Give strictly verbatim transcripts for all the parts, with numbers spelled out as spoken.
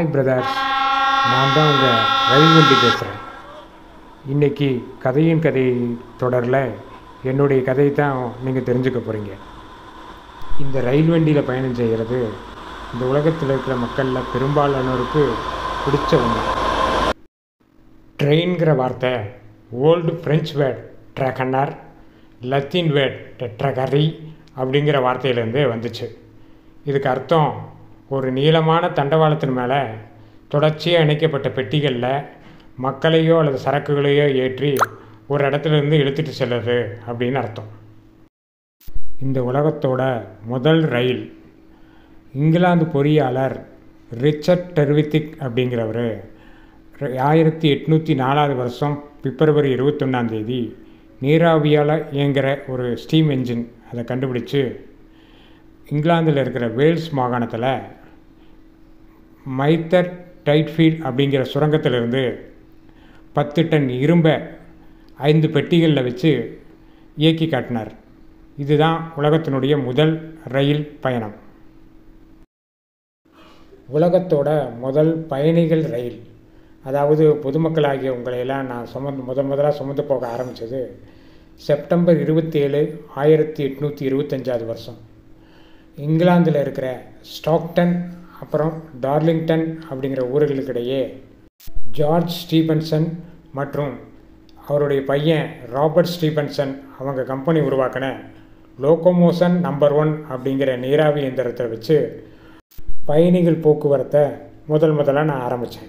Hi brothers, நான் தான் உங்கள் ரயில் வண்டி பேசுகிறேன். இன்றைக்கி கதையின் கதை தொடரில் என்னுடைய கதை தான் நீங்கள் தெரிஞ்சுக்க போகிறீங்க. இந்த ரயில் வண்டியில் பயணம் செய்கிறது இந்த உலகத்தில் இருக்கிற மக்களில் பெரும்பாலானோருக்கு பிடிச்ச ஒன்று. ட்ரெயின்கிற வார்த்தை ஓல்டு ஃப்ரெஞ்ச் வேர்ட் ட்ரகனர், லத்தீன் வேர்ட் டெட்ரகரி அப்படிங்கிற வார்த்தையிலேருந்து வந்துச்சு. இதுக்கு அர்த்தம் ஒரு நீளமான தண்டவாளத்தின் மேலே தொடர்ச்சியாக இணைக்கப்பட்ட பெட்டிகளில் மக்களையோ அல்லது சரக்குகளையோ ஏற்றி ஒரு இடத்துலேருந்து இழுத்துட்டு செல்லுறது அப்படின்னு அர்த்தம். இந்த உலகத்தோட முதல் ரயில் இங்கிலாந்து பொறியாளர் ரிச்சர்ட் டெர்வித்திக் அப்படிங்கிறவர் ஆயிரத்தி எட்நூற்றி நாலாவது வருஷம் பிப்ரவரி இருபத்தொன்னாம் தேதி நீராவியால் இயங்குகிற ஒரு ஸ்டீம் என்ஜின் அதை கண்டுபிடிச்சு இங்கிலாந்தில் இருக்கிற வேல்ஸ் மாகாணத்தில் மைத்தர் டைட்ஃபீல்ட் அப்படிங்கிற சுரங்கத்திலிருந்து பத்து டன் இரும்பை ஐந்து பெட்டிகளில் வச்சு இயக்கி காட்டினார். இதுதான் உலகத்தினுடைய முதல் ரயில் பயணம். உலகத்தோட முதல் பயணிகள் ரயில், அதாவது பொதுமக்களாகிய உங்களையெல்லாம் நான் சுமந்து முதன் முதலாக சுமந்து போக ஆரம்பித்தது செப்டம்பர் இருபத்தி ஏழு ஆயிரத்தி எட்நூற்றி இருபத்தஞ்சாவது வருஷம் இங்கிலாந்தில் இருக்கிற ஸ்டாக்டன் அப்புறம் டார்லிங்டன் அப்படிங்கிற ஊர்களுக்கிடையே ஜார்ஜ் ஸ்டீபன்சன் மற்றும் அவருடைய பையன் ராபர்ட் ஸ்டீபன்சன் அவங்க கம்பெனி உருவாக்கின லோகோமோஷன் நம்பர் ஒன் அப்படிங்கிற நீராவி இயந்திரத்தை வச்சு பயணிகள் போக்குவரத்தை முதல் முதலாக நான் ஆரம்பித்தேன்.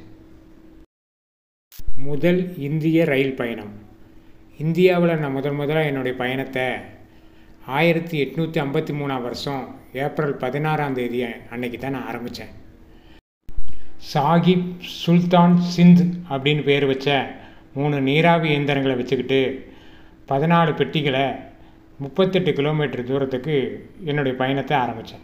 முதல் இந்திய ரயில் பயணம். இந்தியாவில் நான் முதல் முதலாக என்னுடைய பயணத்தை ஆயிரத்தி எட்நூற்றி ஐம்பத்தி மூணாம் வருஷம் ஏப்ரல் பதினாறாம் தேதி அன்னைக்கு தான் நான் ஆரம்பித்தேன். சாகிப் சுல்தான் சிந்த் அப்படின்னு பேர் வச்ச மூணு நீராவி இயந்திரங்களை வச்சுக்கிட்டு பதினாலு பெட்டிகளை முப்பத்தெட்டு கிலோமீட்டர் தூரத்துக்கு என்னுடைய பயணத்தை ஆரம்பித்தேன்.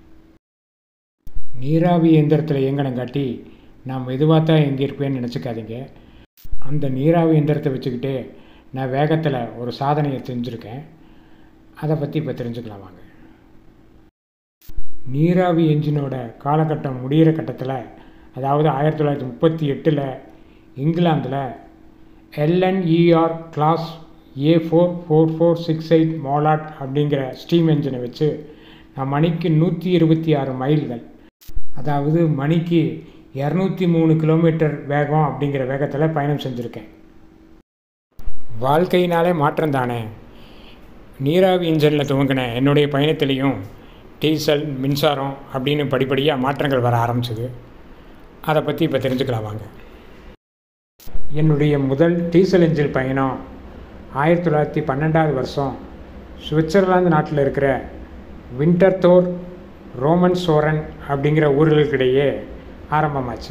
நீராவி இயந்திரத்தில் இயங்கனங்காட்டி நான் மெதுவாக தான் இயங்கியிருப்பேன்னு நினச்சிக்காதீங்க. அந்த நீராவி இயந்திரத்தை வச்சுக்கிட்டு நான் வேகத்தில் ஒரு சாதனையை செஞ்சுருக்கேன். அதை பற்றி இப்போ தெரிஞ்சுக்கலாம் வாங்க. நீராவி என்ஜினோட காலகட்டம் முடிகிற கட்டத்தில், அதாவது ஆயிரத்தி தொள்ளாயிரத்தி முப்பத்தி எட்டில் இங்கிலாந்தில் LNER class A four four four six eight Mallard அப்படிங்கிற ஸ்டீம் என்ஜினை வச்சு நான் மணிக்கு நூற்றி இருபத்தி ஆறு மைல்கள், அதாவது மணிக்கு இரநூத்தி மூணு கிலோமீட்டர் வேகம் அப்படிங்கிற வேகத்தில் பயணம் செஞ்சுருக்கேன். வாழ்க்கையினாலே மாற்றம் தானே. நீராவி இன்ஜினில் துவங்கின என்னுடைய பயணத்திலையும் டீசல், மின்சாரம் அப்படின்னு படிப்படியாக மாற்றங்கள் வர ஆரம்பிச்சது. அதை பற்றி இப்போ தெரிஞ்சுக்கலாம் வாங்க. என்னுடைய முதல் டீசல் இன்ஜின் பயணம் ஆயிரத்தி தொள்ளாயிரத்தி பன்னெண்டாவது வருஷம் சுவிட்சர்லாந்து நாட்டில் இருக்கிற விண்டர்தோர், ரோமன் சோரன் அப்படிங்கிற ஊர்களுக்கிடையே ஆரம்பமாச்சு.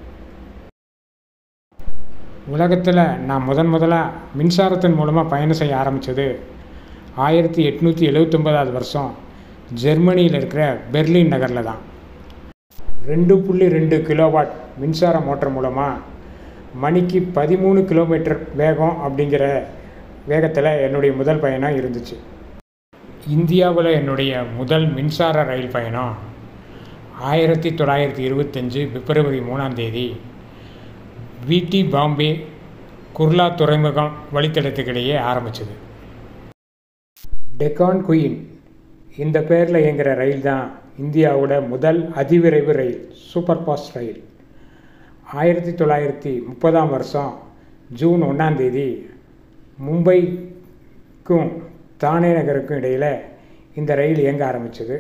உலகத்தில் நான் முதன் முதலாக மின்சாரத்தின் மூலமாக பயணம் செய்ய ஆரம்பித்தது ஆயிரத்தி எட்நூற்றி எழுபத்தொம்பதாவது வருஷம் ஜெர்மனியில் இருக்கிற பெர்லின் நகரில் தான். ரெண்டு புள்ளி ரெண்டு கிலோவாட் மின்சார மோட்டர் மூலமாக மணிக்கு பதிமூணு கிலோமீட்டர் வேகம் அப்படிங்கிற வேகத்தில் என்னுடைய முதல் பயணம் இருந்துச்சு. இந்தியாவில் என்னுடைய முதல் மின்சார ரயில் பயணம் ஆயிரத்தி தொள்ளாயிரத்தி இருபத்தஞ்சி பிப்ரவரி மூணாம் தேதி விடி பாம்பே குர்லா துறைமுகம் வழித்தடத்துக்கிடையே ஆரம்பிச்சது. டெக்கான் குயின் இந்த பேரில் இயங்குகிற ரயில் தான் இந்தியாவோட முதல் அதிவிரைவு ரயில், சூப்பர் ஃபாஸ்ட் ரயில். ஆயிரத்தி தொள்ளாயிரத்தி முப்பதாம் வருஷம் ஜூன் ஒன்றாம் தேதி மும்பைக்கும் தானே நகருக்கும் இடையில் இந்த ரயில் இயங்க ஆரம்பித்தது.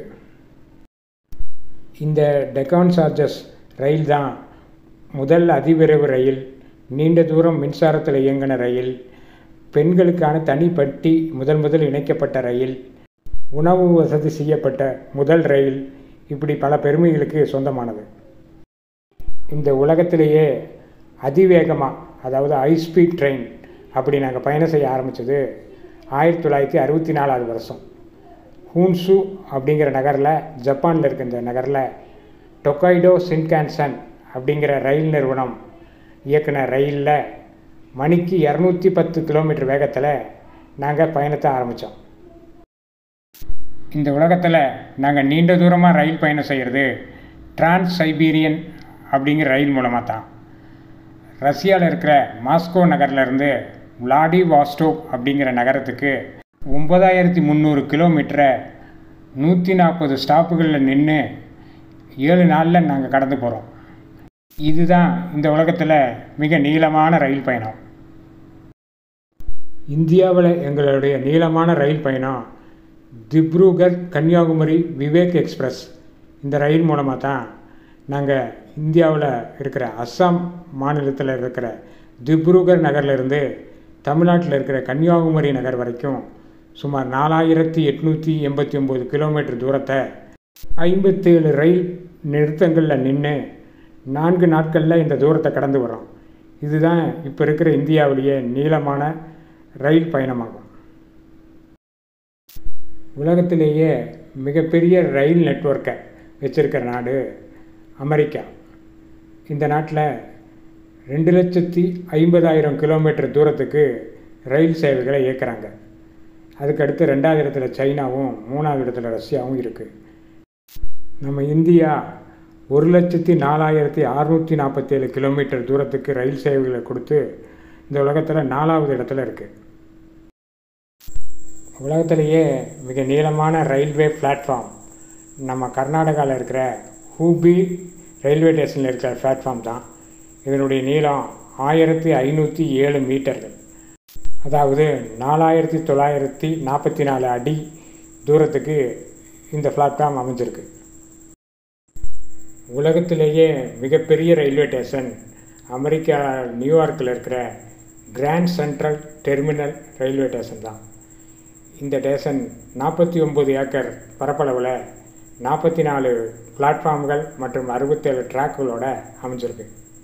இந்த டெக்கான் சார்ஜஸ் ரயில் தான் முதல் அதிவிரைவு ரயில், நீண்ட தூரம் மின்சாரத்தில் இயங்கின ரயில், பெண்களுக்கான தனிப்பட்டி முதல் முதல் இணைக்கப்பட்ட ரயில், உணவு வசதி செய்யப்பட்ட முதல் ரயில், இப்படி பல பெருமைகளுக்கு சொந்தமானது. இந்த உலகத்திலேயே அதிவேகமாக, அதாவது ஹை ஸ்பீட் ட்ரெயின் அப்படி நாங்கள் பயணம் செய்ய ஆரம்பித்தது ஆயிரத்தி தொள்ளாயிரத்தி அறுபத்தி நாலாவது வருஷம் ஹூன்சு அப்படிங்கிற நகரில், ஜப்பானில் இருக்க இந்த நகரில் டொக்கைடோ ஷின்கான்சன் அப்படிங்கிற ரயில் நிறுவனம் இயக்குன ரயிலில் மணிக்கு இரநூத்தி பத்து கிலோமீட்டர் வேகத்தில் நாங்கள் பயணத்தை ஆரம்பித்தோம். இந்த உலகத்தில் நாங்கள் நீண்ட தூரமாக ரயில் பயணம் செய்கிறது டிரான்ஸ் சைபீரியன் அப்படிங்கிற ரயில் மூலமாக தான். ரஷ்யாவில் இருக்கிற மாஸ்கோ நகர்லேருந்து விளாடிவாஸ்டோக் அப்படிங்கிற நகரத்துக்கு ஒம்பதாயிரத்தி முந்நூறு கிலோமீட்டரை நூற்றி நாற்பது ஸ்டாப்புகளில் நின்று ஏழு நாளில் நாங்கள் கடந்து போகிறோம். இதுதான் இந்த உலகத்தில் மிக நீளமான ரயில் பயணம். இந்தியாவில் எங்களுடைய நீளமான ரயில் பயணம் திப்ருகர் கன்னியாகுமரி விவேக் எக்ஸ்பிரஸ். இந்த ரயில் மூலமாக தான் நாங்கள் இந்தியாவில் இருக்கிற அஸ்ஸாம் மாநிலத்தில் இருக்கிற திப்ருகர் நகர்லேருந்து தமிழ்நாட்டில் இருக்கிற கன்னியாகுமரி நகர் வரைக்கும் சுமார் நாலாயிரத்தி எட்நூற்றி எண்பத்தி ஒம்பது கிலோமீட்டர் தூரத்தை ஐம்பத்தேழு ரயில் நிறுத்தங்களில் நின்று நான்கு நாட்களில் இந்த தூரத்தை கடந்து வரோம். இதுதான் இப்போ இருக்கிற இந்தியாவிலேயே நீளமான ரயில் பயணமாகும். உலகத்திலேயே மிகப்பெரிய ரயில் நெட்வொர்க்கை வச்சிருக்கிற நாடு அமெரிக்கா. இந்த நாட்டில் ரெண்டு லட்சத்தி ஐம்பதாயிரம் கிலோமீட்டர் தூரத்துக்கு ரயில் சேவைகளை இயக்குறாங்க. அதுக்கடுத்து ரெண்டாவது இடத்துல சைனாவும் மூணாவது இடத்துல ரஷ்யாவும் இருக்குது. நம்ம இந்தியா ஒரு லட்சத்தி நாலாயிரத்தி அறுநூற்றி நாற்பத்தேழு கிலோமீட்டர் தூரத்துக்கு ரயில் சேவைகளை கொடுத்து இந்த உலகத்தில் நாலாவது இடத்துல இருக்குது. உலகத்திலேயே மிக நீளமான ரயில்வே பிளாட்ஃபார்ம் நம்ம கர்நாடகாவில் இருக்கிற ஹூபி ரயில்வே ஸ்டேஷனில் இருக்கிற பிளாட்ஃபார்ம் தான். இதனுடைய நீளம் ஆயிரத்தி ஐநூற்றி ஏழு மீட்டர்கள், அதாவது நாலாயிரத்தி தொள்ளாயிரத்தி நாற்பத்தி நாலு அடி தூரத்துக்கு இந்த பிளாட்ஃபார்ம் அமைஞ்சிருக்கு. உலகத்திலேயே மிகப்பெரிய ரயில்வே ஸ்டேஷன் அமெரிக்கா நியூயார்க்கில் இருக்கிற Grand Central Terminal railway station தான். இந்த ஸ்டேஷன் நாற்பத்தி ஒம்பது ஏக்கர் பரப்பளவில் நாற்பத்தி நாலு பிளாட்ஃபார்ம்கள் மற்றும் அறுபத்தேழு ட்ராக்குகளோட அமைஞ்சிருக்கு.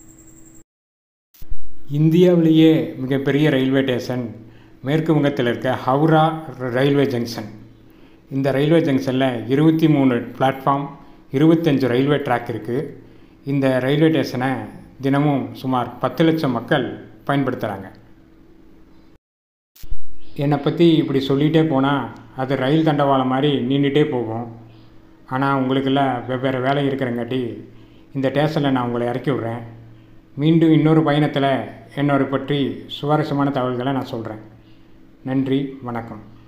இந்தியாவிலேயே மிகப்பெரிய ரயில்வே ஸ்டேஷன் மேற்கு வங்கத்தில் இருக்க ஹவுரா ரயில்வே ஜங்ஷன். இந்த ரயில்வே ஜங்ஷனில் இருபத்தி மூணு பிளாட்ஃபார்ம், இருபத்தஞ்சு ரயில்வே ட்ராக் இருக்குது. இந்த ரயில்வே ஸ்டேஷனை தினமும் சுமார் பத்து லட்சம் மக்கள் பயன்படுத்துகிறாங்க. என்னை பற்றி இப்படி சொல்லிகிட்டே போனால் அது ரயில் தண்டவாளம் மாதிரி நீண்டுகிட்டே போகும். ஆனால் உங்களுக்கெல்லாம் வெவ்வேறு வேலை இருக்கிறங்காட்டி இந்த ஸ்டேஷனில் நான் உங்களை இறக்கி விட்றேன். மீண்டும் இன்னொரு பயணத்தில் என்னோட பற்றி சுவாரஸ்யமான தகவல்களை நான் சொல்கிறேன். நன்றி, வணக்கம்.